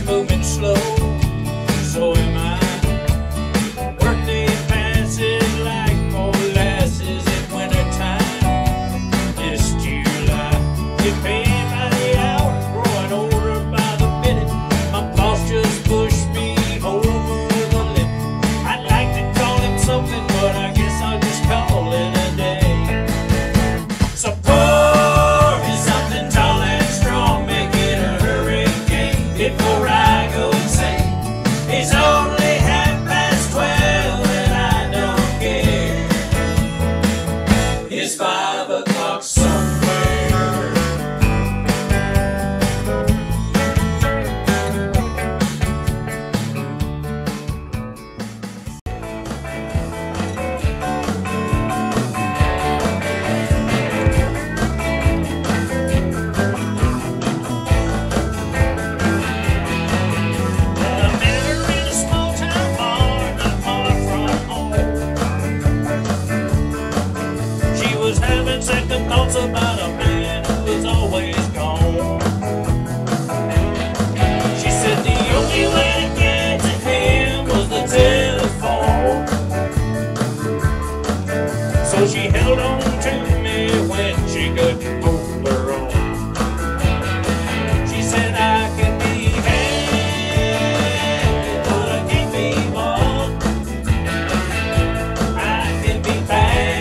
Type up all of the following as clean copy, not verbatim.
moving slow. So am I. Workday passes like molasses in wintertime. This July, get paid by the hour, growing older by the minute. My boss just pushed me over the limit. I'd like to call him something, but I guess I'll just call it a day. So pour me something tall and strong, make it a hurricane before I go insane. It's only 12:30 and I don't care. It's 5 o'clock somewhere. Second thoughts about a man who was always gone. She said the only way to get to him was the telephone. So she held on to me when she couldn't hold her own. She said I can be happy, but I can't be more. I can be bad.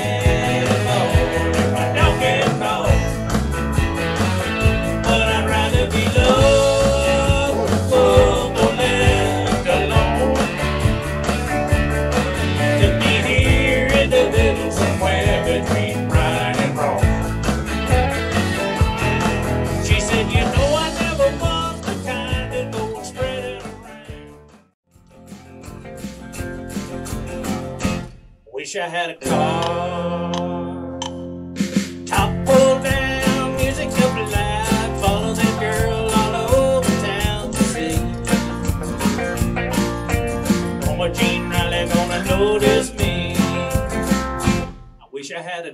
Wish I had a car, top pulled down, music up loud, follow that girl all over town to see. Oh, my Gene Riley gonna notice me. I wish I had a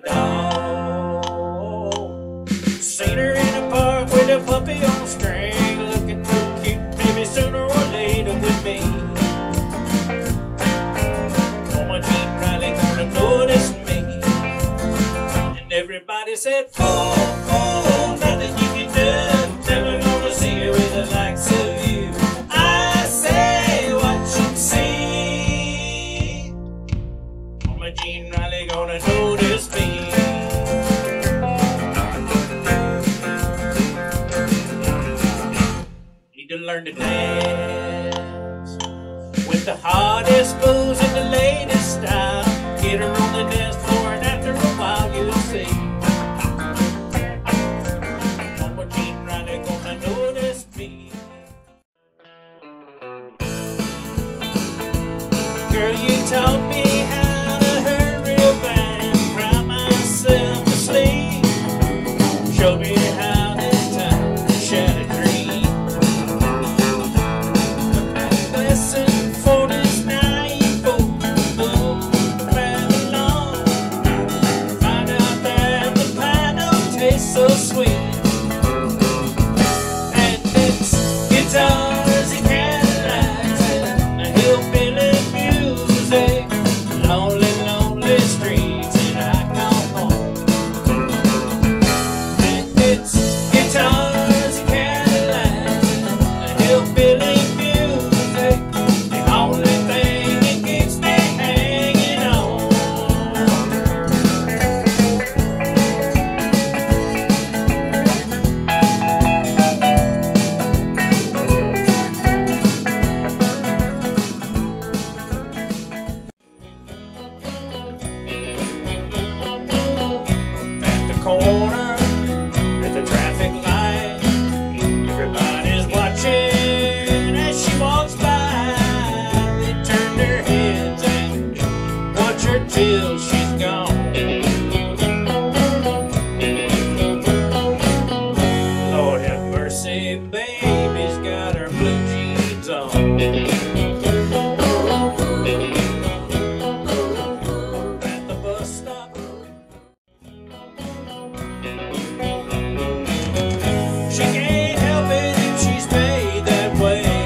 dog, seen her in a park with a puppy on a string, looking real cute, maybe sooner or later with me. Notice me, and everybody said, fool, fool, nothing you can do, never gonna see her with the likes of you. I say what you see, oh, my Gene Riley gonna notice me. Need to learn to dance with the hottest moves and the latest style. Get her on the dance floor, and after a while you'll see. One more Gene Riley gonna notice me. Girl, you taught me how to hurry up and cry myself to sleep. Show me how this time to shed a dream. Listen for this night, boy. So sweet, and it's guitars and Cadillacs and hillbilly music, lonely, lonely streets, and I come home. And it's guitars and Cadillacs and hillbilly music, the only thing that keeps me hanging on. Corner at the traffic light, everybody's watching as she walks by. They turn their heads and watch her till she's gone. Lord have mercy, baby's got her blue jeans on. At the bus stop, she can't help it if she's made that way.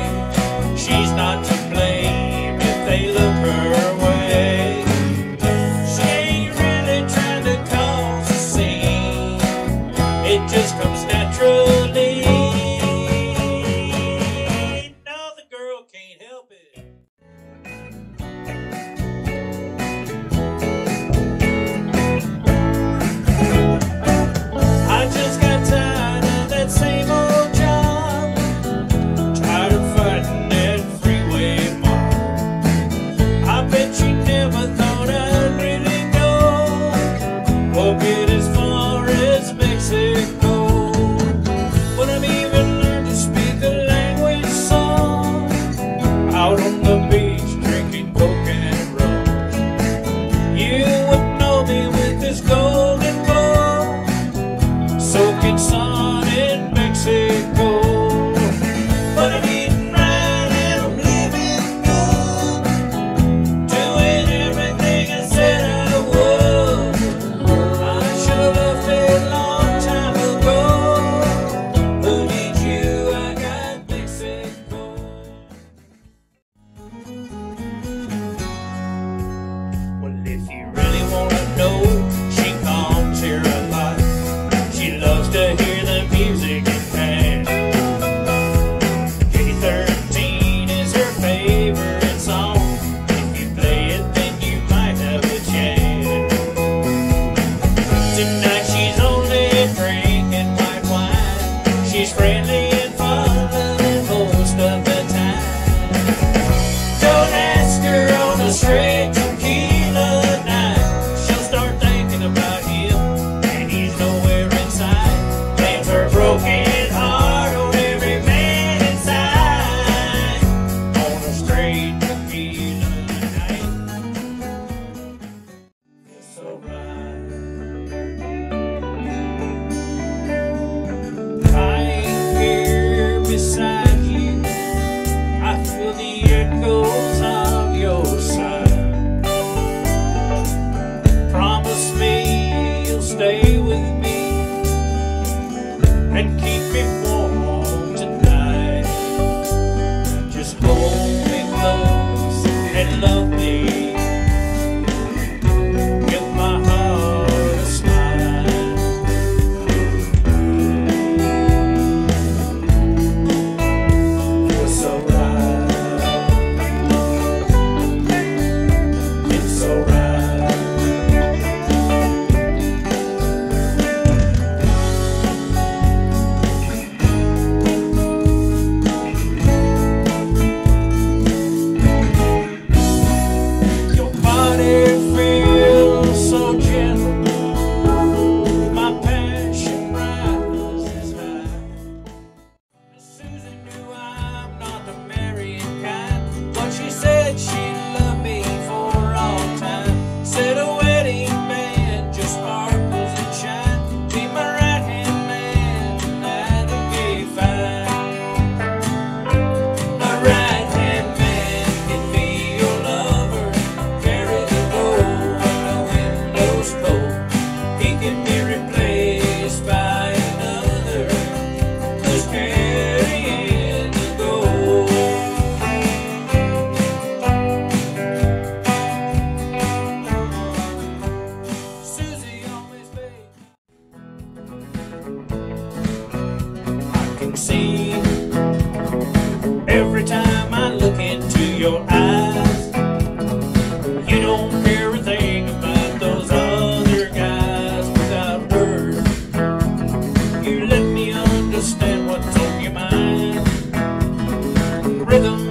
your eyes. You don't care a thing about those other guys. Without words, you let me understand what's on your mind. Rhythm